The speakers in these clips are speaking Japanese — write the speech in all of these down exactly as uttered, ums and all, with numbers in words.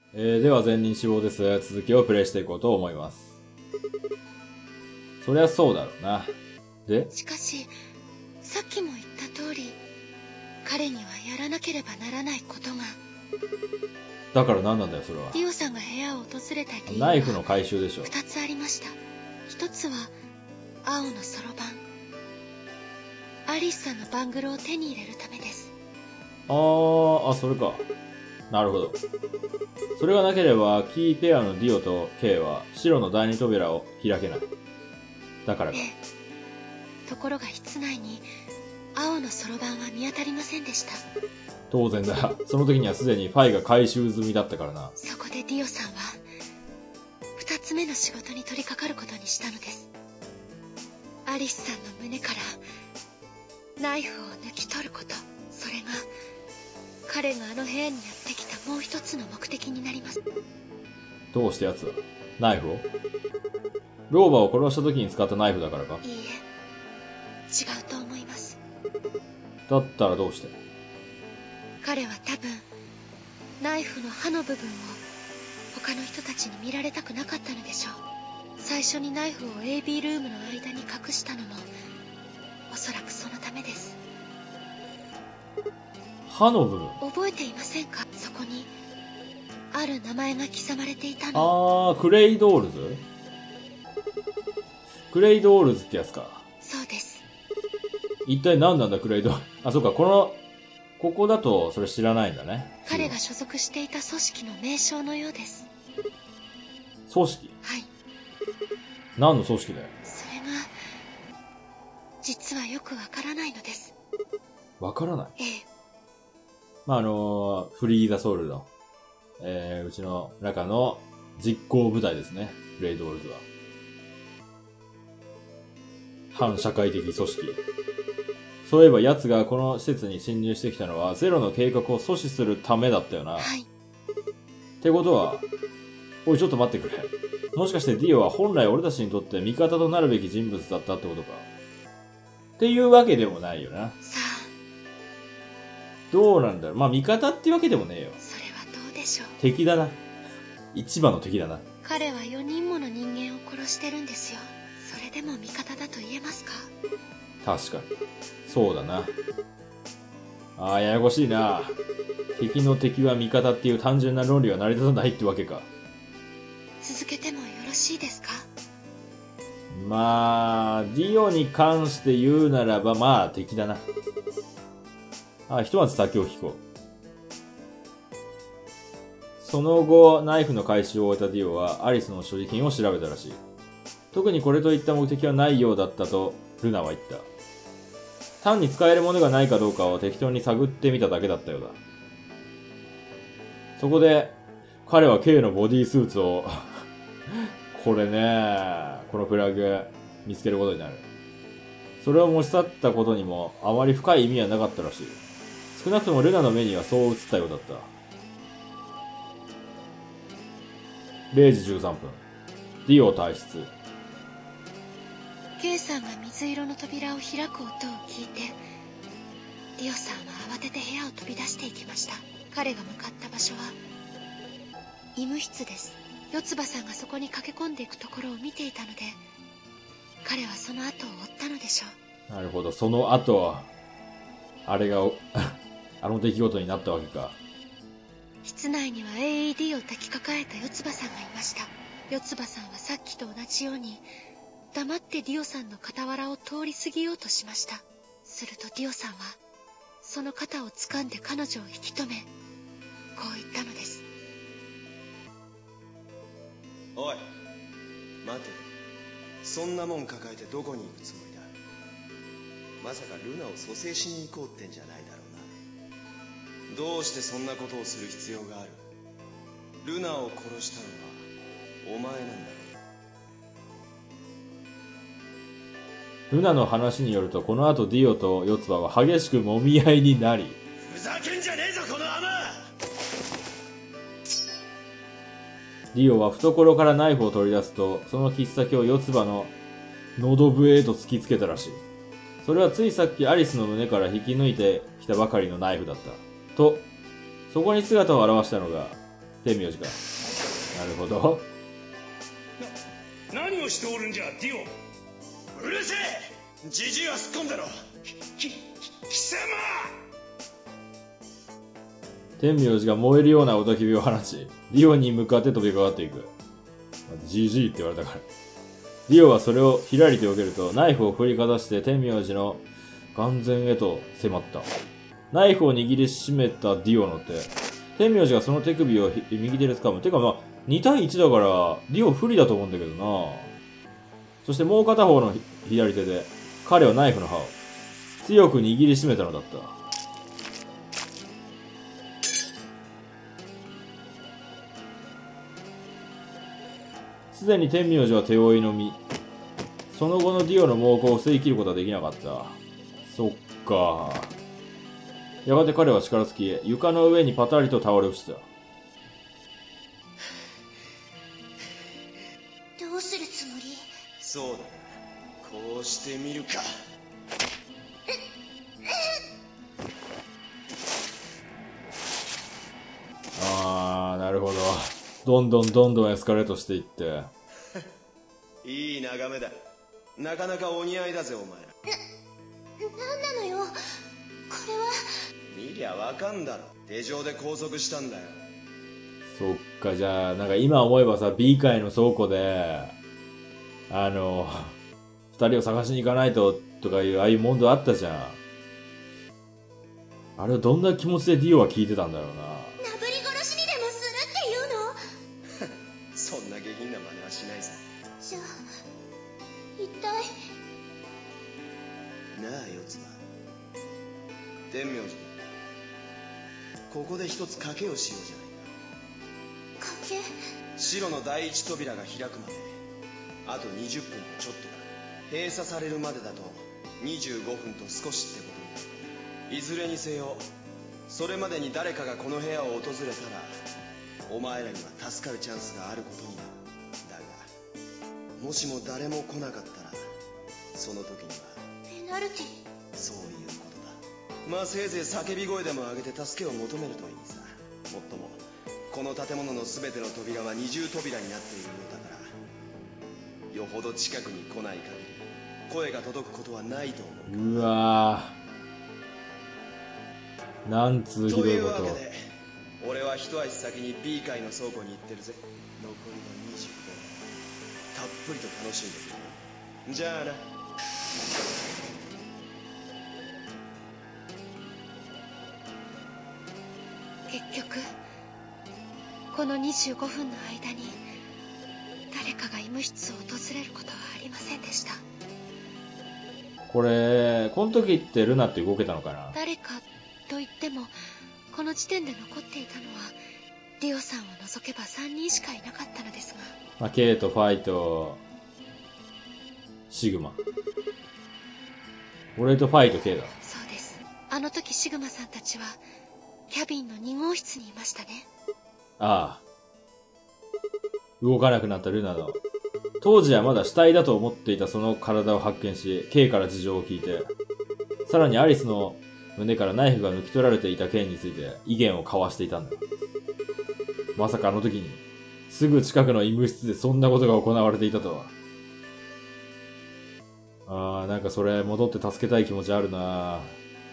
えー、では前任志望です。続きをプレイしていこうと思います。そりゃそうだろうな。でしかし、さっきも言った通り、彼にはやらなければならないことが。 だから何なんだよ、それは。 ディオさんが部屋を訪れた理由はナイフの回収でしょ。 二つありました。一つは、青のそろばん。アリスさんのバングルを手に入れるためです。 あー、あ、それか。なるほど。それがなければ、キーペアのディオと K は白の第二扉を開けない。だからか。 ええ。ところが室内に、青のそろばんは見当たりませんでした。 当然だ。その時にはすでにファイが回収済みだったからな。 そこでディオさんは、二つ目の仕事に取り掛かることにしたのです。アリスさんの胸からナイフを抜き取ること。それが彼があの部屋にやってきたもう一つの目的になります。 どうして奴はナイフを老婆を殺した時に使ったナイフだからか。 いいえ、違うと思います。 だったらどうして。 彼は多分ナイフの刃の部分を他の人たちに見られたくなかったのでしょう。最初にナイフを エービー ルームの間に隠したのもおそらくそのためです。 刃の部分。 覚えていませんか？そこにある名前が刻まれていたの。 あー、クレイドールズクレイドールズってやつか。 そうです。 一体何なんだクレイドール。あ、そうか、このここだとそれ知らないんだね。 彼が所属していた組織の名称のようです。 組織？ はい。 何の組織だよ。 それが実はよくわからないのです。 わからない。 ええ。 まあ、あのー、フリーザソウルの、えー、うちの中の実行部隊ですね。クレイドールズは。反社会的組織。そういえば奴がこの施設に侵入してきたのはゼロの計画を阻止するためだったよな。 はい。 ってことは、おいちょっと待ってくれ。もしかしてディオは本来俺たちにとって味方となるべき人物だったってことか。っていうわけでもないよな。 さあ。 どうなんだろう。まあ味方ってわけでもねえよ。 それはどうでしょう。 敵だな。一番の敵だな。 彼はよにんもの人間を殺してるんですよ。それでも味方だと言えますか？ 確かに。そうだな。ああ、ややこしいな。敵の敵は味方っていう単純な論理は成り立たないってわけか。 続けてもよろしいですか？ まあ、ディオに関して言うならば、まあ敵だな。あ、ひとまず先を聞こう。その後、ナイフの回収を終えたディオはアリスの所持品を調べたらしい。特にこれといった目的はないようだったとルナは言った。単に使えるものがないかどうかを適当に探ってみただけだったようだ。そこで、彼は K のボディースーツをこれね、このプラグ見つけることになる。それを持ち去ったことにもあまり深い意味はなかったらしい。少なくともルナの目にはそう映ったようだった。れいじじゅうさんぷん。ディオ退出。 K さんが水色の扉を開く音を聞いて、ディオさんは慌てて部屋を飛び出していきました。彼が向かった場所は医務室です。四葉さんがそこに駆け込んでいくところを見ていたので、彼はその後を追ったのでしょう。なるほど、その後、あれがあの出来事になったわけか。 室内には エーイーディー を抱きかかえた四葉さんがいました。四葉さんはさっきと同じように黙ってディオさんの傍らを通り過ぎようとしました。するとディオさんはその肩を掴んで彼女を引き止め、こう言ったのです。 おい、待て。そんなもん抱えてどこに行くつもりだ。まさかルナを蘇生しに行こうってんじゃないだろうな。どうしてそんなことをする必要がある。ルナを殺したのはお前なんだろう。ルナの話によると、この後ディオと四葉は激しく揉み合いになり、 ふざけんじゃねえぞこのアマ。 ディオは懐からナイフを取り出すと、その切っ先を四葉の喉笛へと突きつけたらしい。それはついさっきアリスの胸から引き抜いてきたばかりのナイフだった。と、そこに姿を現したのが、 天名字か。なるほど。 な、何をしておるんじゃ、ディオ。 うるせえ、ジジイはすっ込んだろ。 き、き、貴様。 天名字が燃えるような雄たけびを放ち、ディオに向かって飛びかかっていく。ジジイって言われたから。ディオはそれをひらりと避けると、ナイフを振りかざして天名字の眼前へと迫った。ナイフを握りしめたディオの手。天名字がその手首を右手で掴む。てかまあ、に対いちだから、ディオ不利だと思うんだけどな。そしてもう片方の左手で、彼はナイフの刃を強く握りしめたのだった。すでに天名字は手負いの身。その後のディオの猛攻を防ぎ切ることはできなかった。そっか。やがて彼は力尽き、床の上にパタリと倒れ落ちた。 どうするつもり？ そうだ、こうしてみるか。 あー、なるほど。どんどんどんどんエスカレートしていって。 いい眺めだ。なかなかお似合いだぜ、お前ら。 なんなのよ、これは。 見りゃわかんだろ。手錠で拘束したんだよ。 そっか、じゃあ、なんか今思えばさ、B 階の倉庫で、あの、二人を探しに行かないと、とかいう、ああいう問答あったじゃん。あれをどんな気持ちでディオは聞いてたんだろうな。 なぶり殺しにでもするっていうの？ そんな下品な真似はしないさ。 じゃあ、一体。 なあ、四つ葉。天明寺、ここで一つ賭けをしようじゃないか。 賭け？ 白の第一扉が開くまであとにじゅっぷんとちょっとだ。閉鎖されるまでだとにじゅうごふんと少しってことになる。いずれにせよ、それまでに誰かがこの部屋を訪れたらお前らには助かるチャンスがあることになる。だがもしも誰も来なかったら、その時にはペナルティ？ そういうことだ。まあせいぜい叫び声でも上げて助けを求めるといいさ。もっともこの建物の全ての扉は二重扉になっているようだから、よほど近くに来ない限り声が届くことはないと思う。 うわー、なんつうひどいこと。 というわけで俺は一足先に B 階の倉庫に行ってるぜ。残りのにじゅうごふんたっぷりと楽しんでくれ。じゃあな。 結局このにじゅうごふんの間に誰かが医務室を訪れることはありませんでした。 これ、この時ってルナって動けたのかな？ 誰かと言ってもこの時点で残っていたのはディオさんを除けばさんにんしかいなかったのですが、 まあ、ケイト、ファイト、シグマ。俺とファイト、ケイだ。 そうです。あの時シグマさんたちはキャビンのに号室にいましたね。 ああ。動かなくなったルナの。当時はまだ死体だと思っていたその体を発見し、ケイから事情を聞いて、さらにアリスの胸からナイフが抜き取られていた件について意見を交わしていたんだ。まさかあの時に、すぐ近くの医務室でそんなことが行われていたとは。ああ、なんかそれ戻って助けたい気持ちあるな。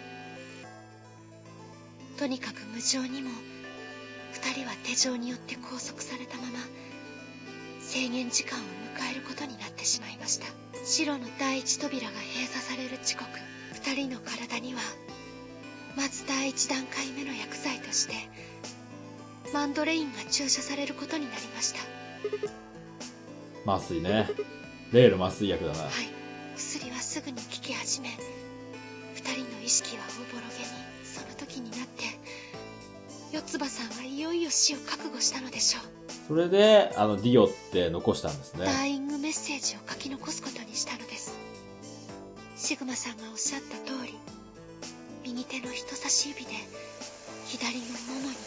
とにかく無情にも二人は手錠によって拘束されたまま制限時間を迎えることになってしまいました。白の第一扉が閉鎖される時刻、二人の体にはまず第一段階目の薬剤としてマンドレインが注射されることになりました。 麻酔ね。例の麻酔薬だな。 はい。薬はすぐに効き始め、二人の意識はおぼろげに。その時になって四つ葉さんはいよいよ死を覚悟したのでしょう。 それで、あの、ディオって残したんですね。 ダーイングメッセージを書き残すことにしたのです。シグマさんがおっしゃった通り、右手の人差し指で左のももに。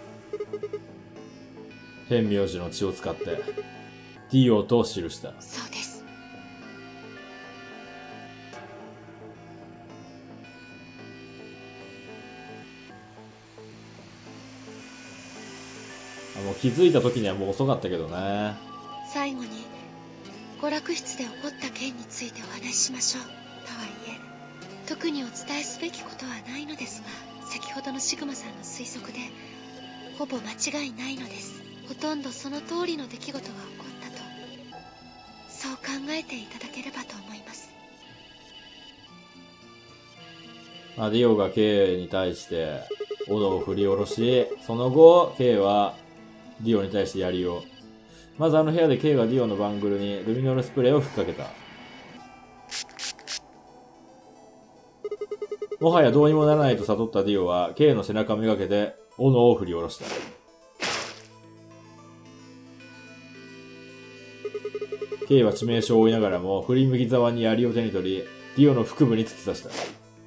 天名字の血を使って、ディオと記した。 そうです。 あ、もう気づいた時にはもう遅かったけどね。 最後に娯楽室で起こった件についてお話ししましょう。とはいえ特にお伝えすべきことはないのですが、先ほどのシグマさんの推測でほぼ間違いないのです。ほとんどその通りの出来事が起こったと、そう考えていただければと思います。 まあ、ディオが K に対して斧を振り下ろし、その後 K はディオに対して槍を。まずあの部屋で K がディオのバングルにルミノールスプレーを吹っかけた。もはやどうにもならないと悟ったディオは K の背中をめがけて斧を振り下ろした。K は致命傷を負いながらも振り向きざまに槍を手に取り、ディオの腹部に突き刺した。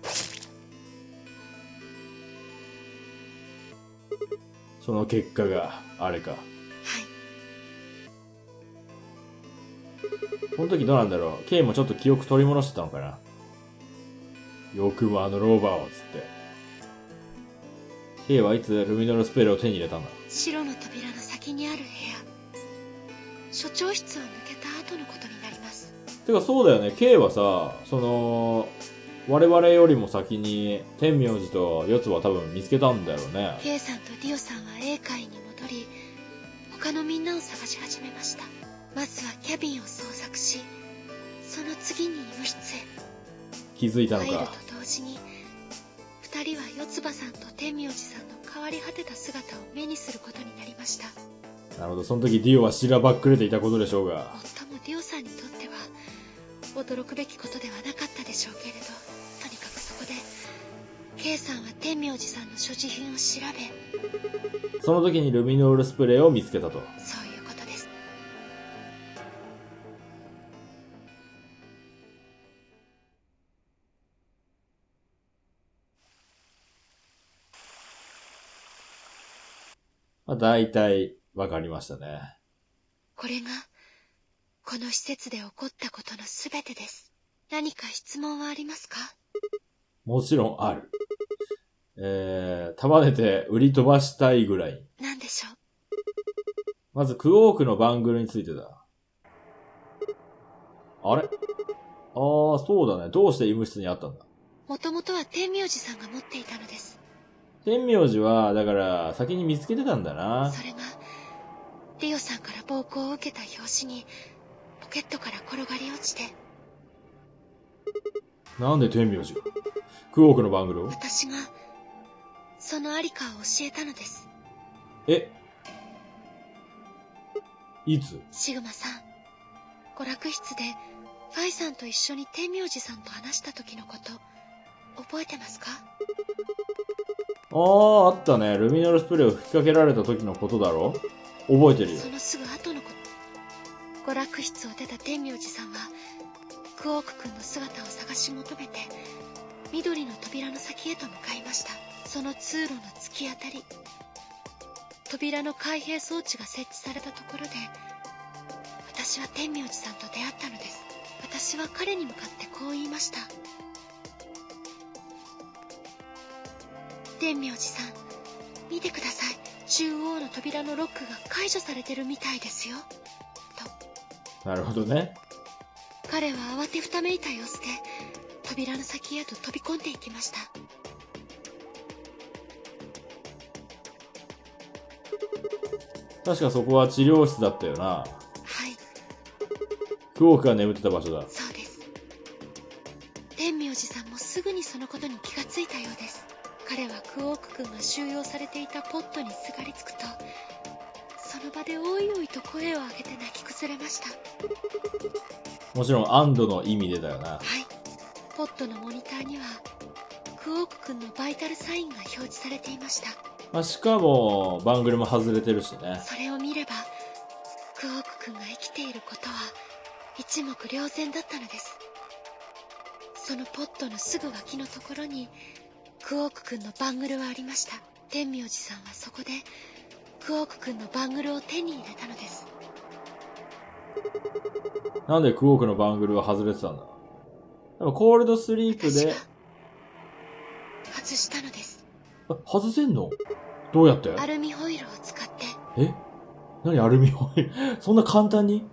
その結果があれか。はい。この時どうなんだろう。K もちょっと記憶取り戻してたのかな。よくもあのローバーをつって。K はいつルミノールスプレーを手に入れたんだ。 白の扉の先にある部屋。所長室を抜けた後のことになります。 てかそうだよね。K はさ、その、我々よりも先に天明寺と四つは多分見つけたんだよね。 K さんとディオさんは A 階に戻り、他のみんなを探し始めました。まずはキャビンを捜索し、その次に医務室へ。 気づいたのか。 入ると同時に二人は四つ葉さんと天明寺さんの変わり果てた姿を目にすることになりました。 なるほど。その時ディオはしらばっくれていたことでしょうが。 最もディオさんにとっては驚くべきことではなかったでしょうけれど、とにかくそこで K さんは天明寺さんの所持品を調べ、 その時にルミノールスプレーを見つけたと。 そういうことです。 まあ大体わかりましたね。 これがこの施設で起こったことのすべてです。何か質問はありますか？ もちろんある。えー、束ねて売り飛ばしたいぐらい。 何でしょう？ まずクオークのバングルについてだ。あれ？あー、そうだね。どうして医務室にあったんだ？ もともとは天明寺さんが持っていたのです。 天明寺は、だから先に見つけてたんだな。 それがディオさんから暴行を受けた拍子にポケットから転がり落ちて。 なんで天明寺がクオークのバングルを？ 私がそのありかを教えたのです。 え？いつ？ シグマさん、娯楽室でファイさんと一緒に天明寺さんと話した時のこと覚えてますか？ あー、あったね。ルミノールスプレーを吹きかけられた時のことだろ？覚えてるよ。 そのすぐ後のこと。娯楽室を出た天明寺さんはクオーク君の姿を探し求めて緑の扉の先へと向かいました。その通路の突き当たり、扉の開閉装置が設置されたところで私は天明寺さんと出会ったのです。私は彼に向かってこう言いました。天明寺さん、見てください。中央の扉のロックが解除されてるみたいですよ。と。 なるほどね。 彼は慌てふためいた様子で扉の先へと飛び込んでいきました。 確かそこは治療室だったよな。 はい。 クオークが眠ってた場所だ。 そうです。天明寺さんもすぐにそのことに気がついたようです。彼はクオーク君が収容されていたポットにすがりつくと、その場でおいおいと声を上げて泣き崩れました。 もちろん安堵の意味でだよな。 はい。ポットのモニターにはクオーク君のバイタルサインが表示されていました。 まあ、しかもバングルも外れてるしね。 それを見ればクオーク君が生きていることは一目瞭然だったのです。そのポットのすぐ脇のところにクオーク君のバングルはありました。天明寺さんはそこでクオーク君のバングルを手に入れたのです。 なんでクオークのバングルは外れてたんだ？でもコールドスリープで外したのです。 あ、外せんの？どうやって？ アルミホイルを使って。 え？ 何アルミホイルそんな簡単に？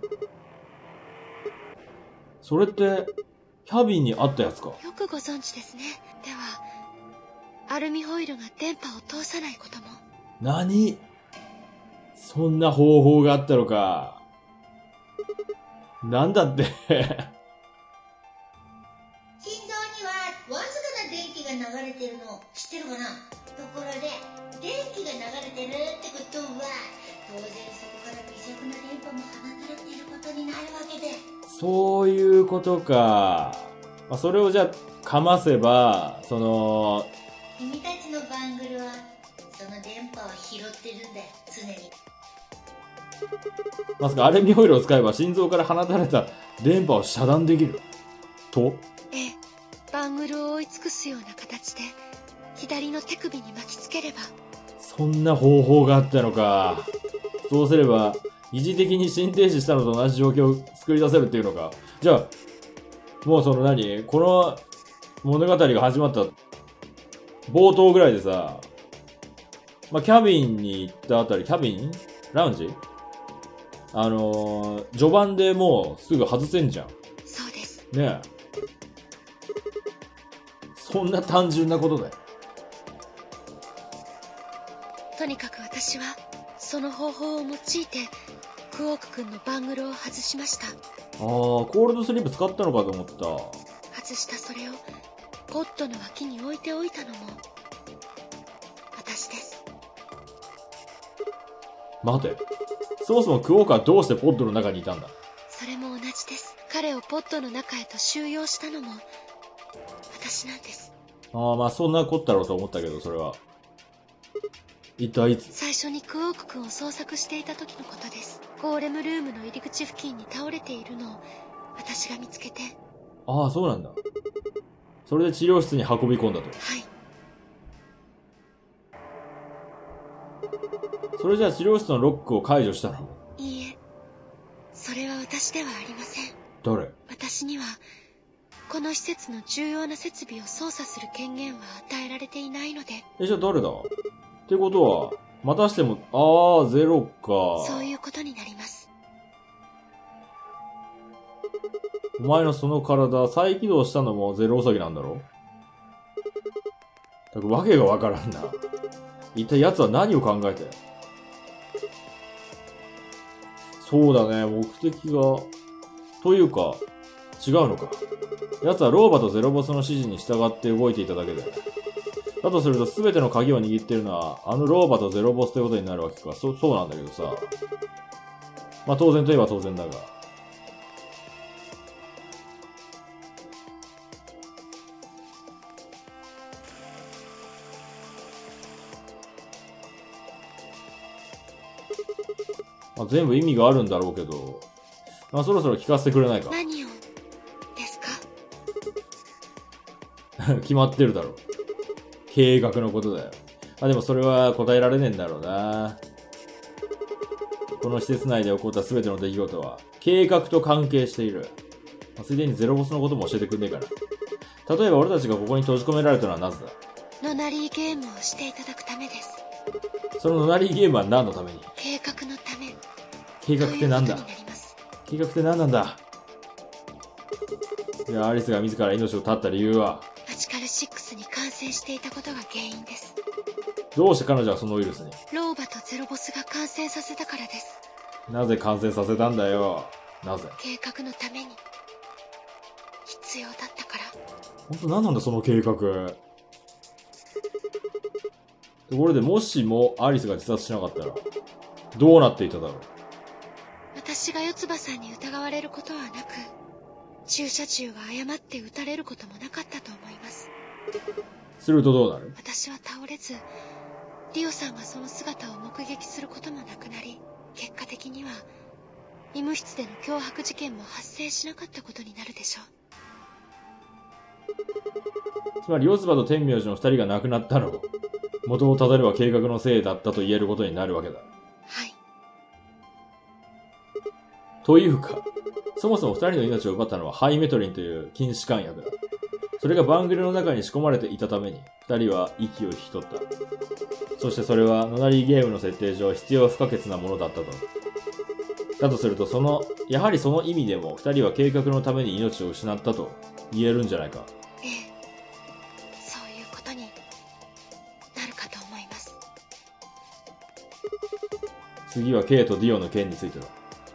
それって、キャビンにあったやつか。 よくご存知ですね。では、アルミホイルが電波を通さないことも。 何？そんな方法があったのか。なんだって心臓にはわずかな電気が流れてるの知ってるかな？ところで電気が流れてるってことは当然そこから微弱な電波も放たれていることになるわけで、 そういうことか。まあ、それをじゃあ、かませば、その、 君たちのバングルはその電波を拾ってるんだよ、常に。 まさかアルミホイルを使えば心臓から放たれた電波を遮断できると？ ええ、バングルを追い尽くすような形で左の手首に巻きつければ。 そんな方法があったのか。そうすれば、疑似的に心停止したのと同じ状況を作り出せるっていうのか。じゃあ、もうその何この物語が始まった冒頭ぐらいでさ、まあ、キャビンに行ったあたり、キャビン？ラウンジ？あのー、序盤でもうすぐ外せんじゃん。 そうです。 ねえ。そんな単純なことだよ。 とにかく私はその方法を用いてクオーク君のバングルを外しました。 ああ、コールドスリープ使ったのかと思った。 外したそれをポットの脇に置いておいたのも私です。 待て。そもそもクオークはどうしてポットの中にいたんだ？ それも同じです。彼をポットの中へと収容したのも私なんです。 ああ、まあそんなこったろうと思ったけど、それは。一体いつ？ 最初にクオーク君を捜索していた時のことです。ゴーレムルームの入り口付近に倒れているのを私が見つけて。 ああ、そうなんだ。それで治療室に運び込んだと。 はい。 それじゃあ治療室のロックを解除したの？ いいえ、それは私ではありません。 誰？ 私にはこの施設の重要な設備を操作する権限は与えられていないので。 え、じゃあ誰だ？ってことは、またしても、ああ、ゼロか。 そういうことになります。 お前のその体、再起動したのもゼロウサギなんだろ？だからわけがわからんな。一体奴は何を考えて？そうだね、目的が、というか、違うのか。奴はローバとゼロボスの指示に従って動いていただけだよ。だとすると全ての鍵を握っているのは、あのローバとゼロボスということになるわけか。そ、そうなんだけどさ。まあ当然といえば当然だが。まあ、全部意味があるんだろうけど、まあそろそろ聞かせてくれないか。 何をですか？ 決まってるだろう。計画のことだよ。あ、でもそれは答えられねえんだろうな。この施設内で起こった全ての出来事は、計画と関係している。まあ、ついでにゼロボスのことも教えてくんねえかな。例えば俺たちがここに閉じ込められたのはなぜだ？ ノナリーゲームをしていただくためです。 そのノナリーゲームは何のために？ 計画のため。 計画って何だ？ ということになります。 計画って何なんだ？いや、アリスが自ら命を絶った理由は？ マジカルろくに感染していたことが原因です。 どうして彼女はそのウイルスに？ ローバとゼロボスが感染させたからです。 なぜ感染させたんだよ。なぜ？ 計画のために必要だったから。 ほんと何なんだその計画。ところでもしもアリスが自殺しなかったらどうなっていただろう？ 私が四つ葉さんに疑われることはなく、注射銃が誤って撃たれることもなかったと思います。 するとどうなる？ 私は倒れず、リオさんがその姿を目撃することもなくなり、結果的には医務室での脅迫事件も発生しなかったことになるでしょう。 つまり四つ葉と天明寺の二人が亡くなったのを元をたどれば計画のせいだったと言えることになるわけだ。 はい。 というか、そもそも二人の命を奪ったのはハイメトリンという禁止肝薬だ。 それがバングルの中に仕込まれていたために、二人は息を引き取った。そしてそれはノナリーゲームの設定上必要不可欠なものだったと。だとすると、その、やはりその意味でも二人は計画のために命を失ったと言えるんじゃないか。 ええ、そういうことになるかと思います。 次はケイとディオの件についてだ。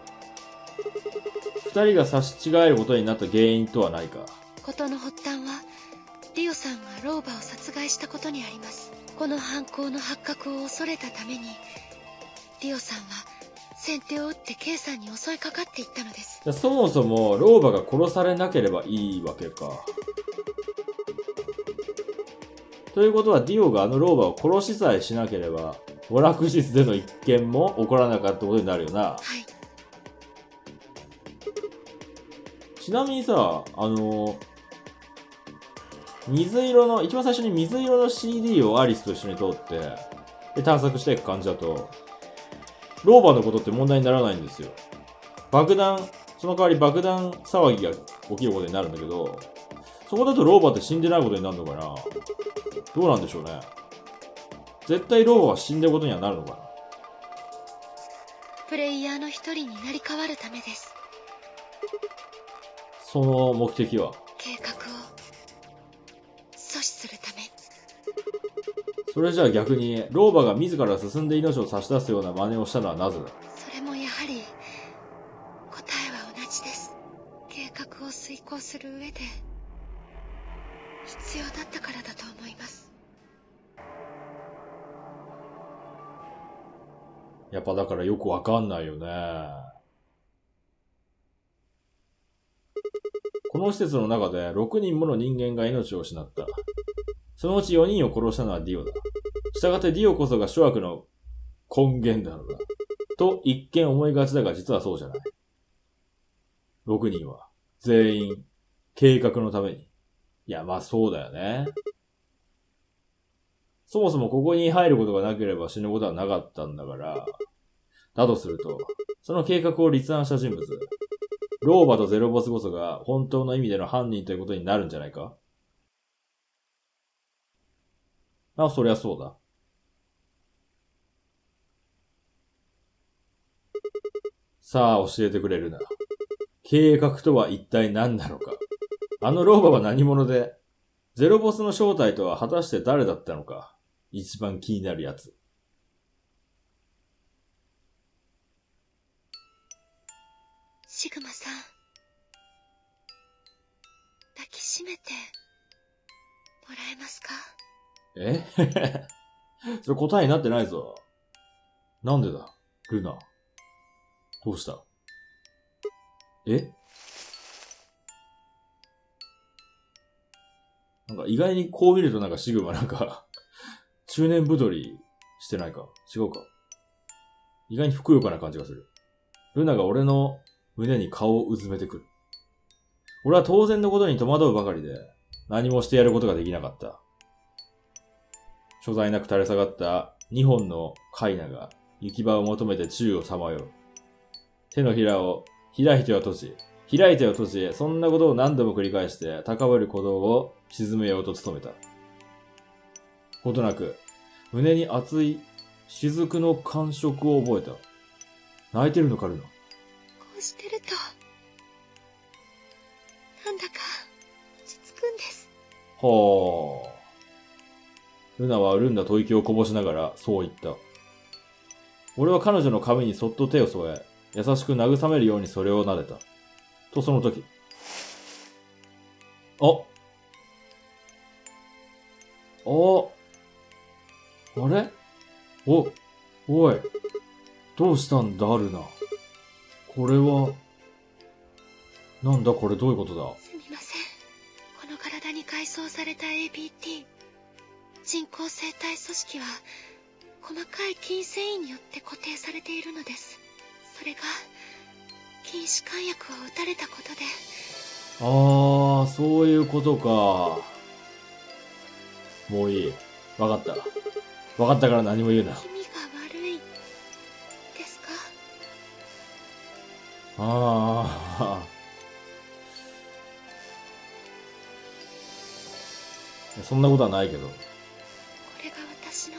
二人が差し違えることになった原因とはないか。 事の発端はディオさんが老婆を殺害したことにあります。この犯行の発覚を恐れたためにディオさんは先手を打ってケイさんに襲いかかっていったのです。 じゃそもそも老婆が殺されなければいいわけか。ということはディオがあの老婆を殺しさえしなければ娯楽施設での一件も起こらなかったことになるよな。 はい。 ちなみにさ、あの、水色の、一番最初に水色の シーディー をアリスと一緒に通って、で、探索していく感じだと、老婆のことって問題にならないんですよ。爆弾、その代わり爆弾騒ぎが起きることになるんだけど、そこだと老婆って死んでないことになるのかな？どうなんでしょうね。絶対老婆は死んでることにはなるのかな？ プレイヤーの一人になり変わるためです。 その目的は？ 計画を阻止するため。 それじゃあ逆に、老婆が自ら進んで命を差し出すような真似をしたのはなぜだ？ それもやはり答えは同じです。計画を遂行する上で必要だったからだと思います。 やっぱだからよくわかんないよね。この施設の中でろくにんもの人間が命を失った。そのうちよにんを殺したのはディオだ。したがってディオこそが諸悪の根源なのだ。と一見思いがちだが実はそうじゃない。ろくにんは全員計画のために。いや、まあそうだよね。そもそもここに入ることがなければ死ぬことはなかったんだから。だとすると、その計画を立案した人物、老婆とゼロボスこそが本当の意味での犯人ということになるんじゃないか？あ、そりゃそうだ。さあ、教えてくれるな。計画とは一体何なのか。あの老婆は何者で、ゼロボスの正体とは果たして誰だったのか。一番気になるやつ。 シグマさん、抱きしめてもらえますか？ えそれ答えになってないぞ。なんでだルナ。どうした？え？なんか意外にこう見るとなんかシグマなんか中年太りしてないか？違うか？意外にふくよかな感じがする。ルナが俺の胸に顔をうずめてくる。俺は当然のことに戸惑うばかりで何もしてやることができなかった。所在なく垂れ下がった二本のカイナが行き場を求めて宙をさまよう。手のひらを開いては閉じ、開いては閉じ、そんなことを何度も繰り返して高ぶる鼓動を沈めようと努めた。ことなく、胸に熱い雫の感触を覚えた。泣いてるのかルナ。 こうしてると、なんだか落ち着くんです。 はあ。ルナは潤んだ吐息をこぼしながらそう言った。俺は彼女の髪にそっと手を添え、優しく慰めるようにそれを撫でた。とその時。あああれお、おい。どうしたんだルナ。これは、なんだこれどういうことだ？ すみません。この体に改装された エービーティー、人工生体組織は細かい筋繊維によって固定されているのです。それが筋弛緩薬を打たれたことで。 ああ、そういうことか。もういい。わかった。わかったから何も言うな。 気味が悪いですか？ ああ。 そんなことはないけど。 これが私の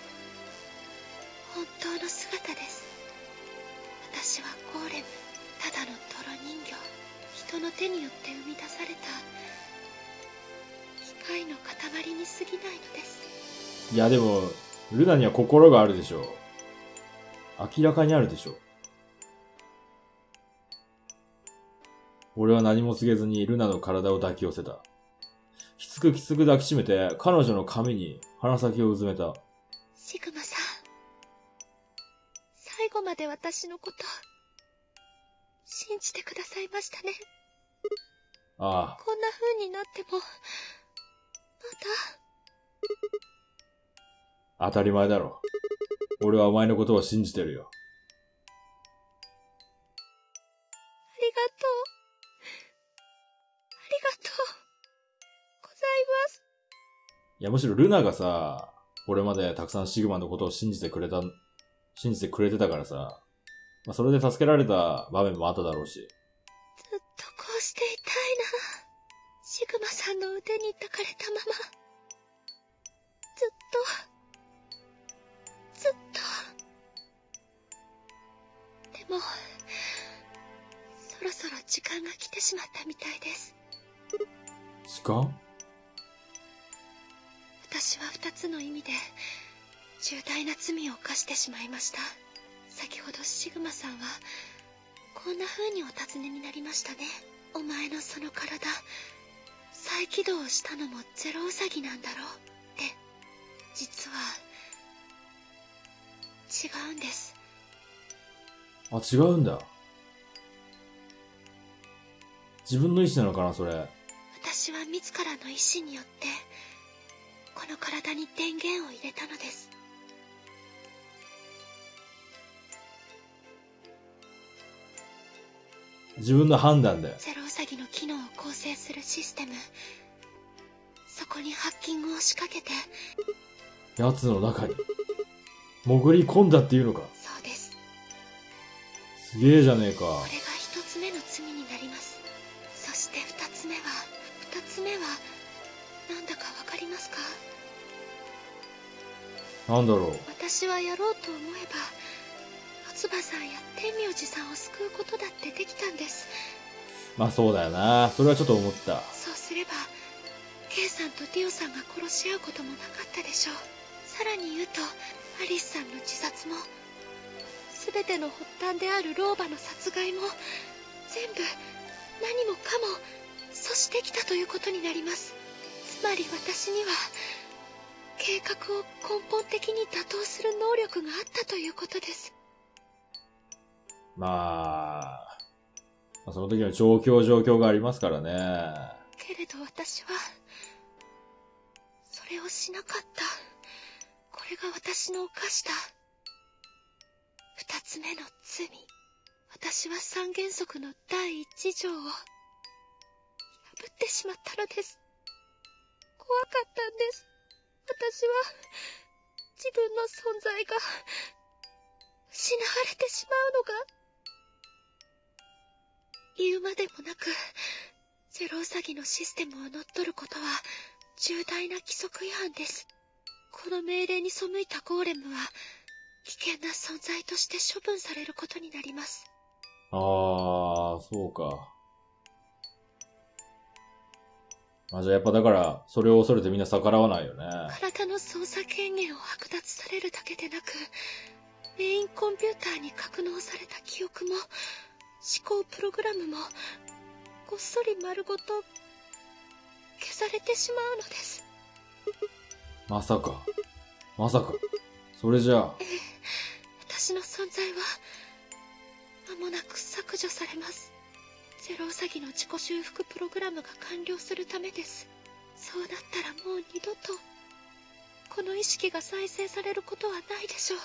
本当の姿です。私はゴーレム、ただの泥人形、人の手によって生み出された機械の塊に過ぎないのです。 いやでも、ルナには心があるでしょう。明らかにあるでしょう。俺は何も告げずにルナの体を抱き寄せた。きつくきつく抱きしめて彼女の髪に鼻先をうずめた。 シグマさん、最後まで私のこと信じてくださいましたね。 ああ。 こんな風になってもまだ。 当たり前だろ。俺はお前のことを信じてるよ。 ありがとう。ありがとうございます。 いや、むしろルナがさ、これまでたくさんシグマのことを信じてくれた、信じてくれてたからさ、まあ、それで助けられた場面もあっただろうし。 ずっとこうしていたいな。シグマさんの腕に抱かれたまま。ずっと。ずっと。でも、そろそろ時間が来てしまったみたいです。 時間？ 私は二つの意味で重大な罪を犯してしまいました。先ほどシグマさんはこんな風にお尋ねになりましたね。お前のその体、再起動したのもゼロウサギなんだろうって。実は違うんです。 あ、違うんだ。自分の意志なのかな、それ。 私は自らの意志によってこの体に電源を入れたのです。 自分の判断で。 ゼロウサギの機能を構成するシステム、そこにハッキングを仕掛けて奴の中に潜り込んだっていうのか。 そうです。 すげえじゃねえか。 これが一つ目の罪になります。そして二つ目は二つ目はなんだかわかりますか？ なんだろう。 私はやろうと思えば四葉さんや天明寺さんを救うことだってできたんです。 まあそうだよな。それはちょっと思った。 そうすればケイさんとディオさんが殺し合うこともなかったでしょう。さらに言うとアリスさんの自殺も全ての発端である老婆の殺害も全部何もかも阻止できたということになります。つまり私には計画を根本的に打倒する能力があったということです。 まあ、まあその時の状況状況がありますからね。 けれど私はそれをしなかった。これが私の犯した二つ目の罪。私は三原則の第一条を破ってしまったのです。怖かったんです。私は自分の存在が失われてしまうのが。言うまでもなくゼロウサギのシステムを乗っ取ることは重大な規則違反です。この命令に背いたゴーレムは危険な存在として処分されることになります。 ああ、そうか。あ、じゃあやっぱだからそれを恐れてみんな逆らわないよね。 体の操作権限を剥奪されるだけでなく、メインコンピューターに格納された記憶も思考プログラムもごっそり丸ごと消されてしまうのです。 まさかまさかそれじゃあ。 ええ、私の存在は間もなく削除されます。ゼロウサギの自己修復プログラムが完了するためです。そうなったらもう二度とこの意識が再生されることはないでしょう。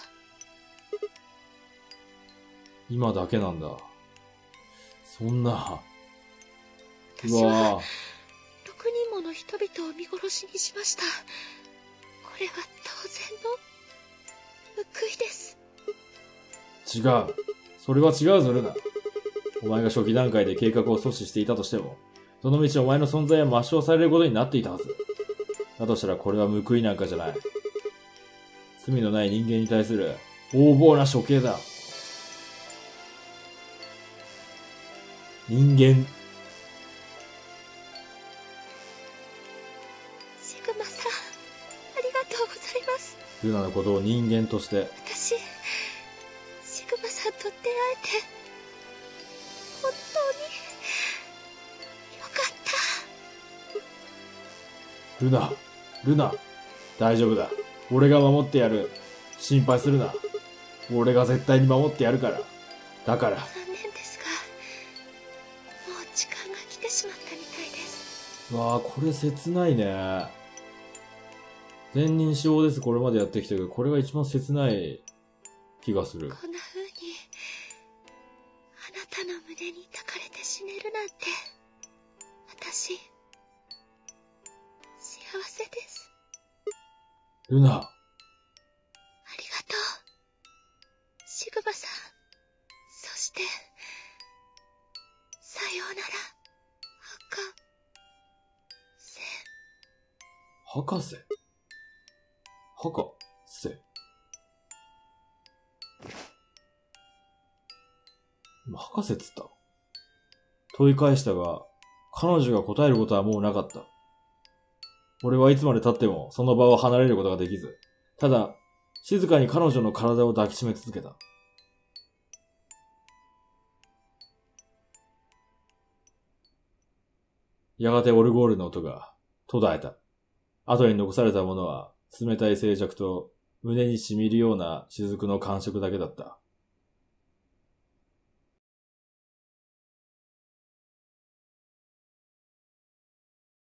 今だけなんだ。そんな。 私はろくにんもの人々を見殺しにしました。これは当然の報いです。 違う。それは違うぞルナ。お前が初期段階で計画を阻止していたとしても、その道お前の存在は抹消されることになっていたはず。 だとしたらこれは報いなんかじゃない。罪のない人間に対する横暴な処刑だ。人間。 シグマさん、ありがとうございます。 ルナのことを人間として。 私、シグマさんと出会えて、本当に、よかった。 ルナ、ルナ、大丈夫だ。俺が守ってやる。心配するな。俺が絶対に守ってやるから。だから。 残念ですが、もう時間が来てしまったみたいです。 うわあ、これ切ないね。善人使用です。これまでやってきたけど、これが一番切ない気がする。 こんな風に、あなたの胸に抱かれて死ねるなんて、私、幸せです。 ルナ。 ありがとう。シグマさん。そして、さようなら、博士。 博士博士今、博士っつった。問い返したが、彼女が答えることはもうなかった。俺はいつまで経ってもその場を離れることができず、ただ、静かに彼女の体を抱きしめ続けた。やがてオルゴールの音が途絶えた。後に残されたものは冷たい静寂と胸に染みるような雫の感触だけだった。